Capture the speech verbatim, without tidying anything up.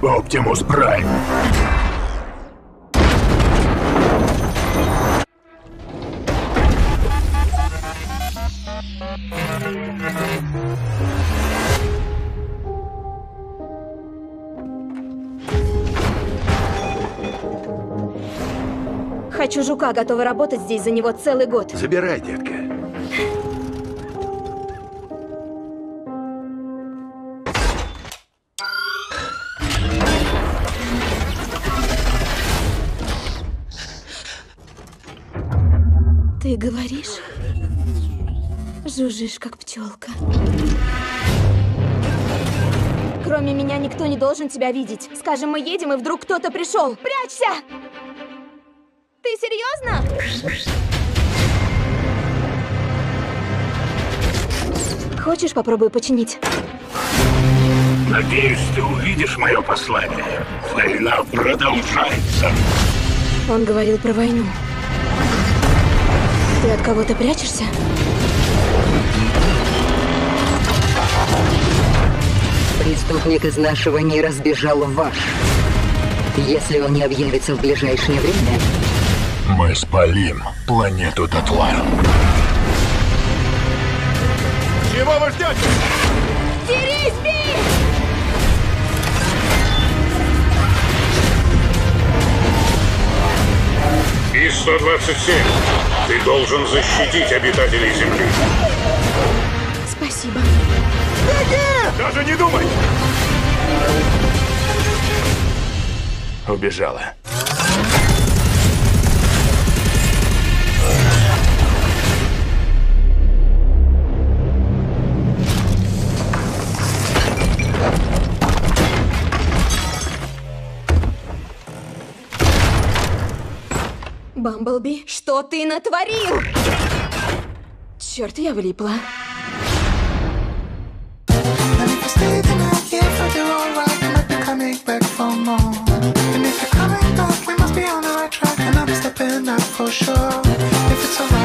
Оптимус Прайм. Хочу жука, готова работать здесь за него целый год. Забирай, детка. Ты говоришь? Жужжишь, как пчелка. Кроме меня никто не должен тебя видеть. Скажем, мы едем, и вдруг кто-то пришел. Прячься! Ты серьезно? Хочешь, попробую починить? Надеюсь, ты увидишь мое послание. Война продолжается. Он говорил про войну. Ты от кого-то прячешься? Преступник из нашего мира сбежал в ваш. Если он не объявится в ближайшее время... Мы спалим планету дотла. Чего вы ждете? Дерись, Би! И сто двадцать семь. Ты должен защитить обитателей Земли. Спасибо. Даже не думай! Убежала. Бамблби, что ты натворил? Черт, я влипла. And if you're coming back, we must be on the right track. Another step in that for sure. If it's alright.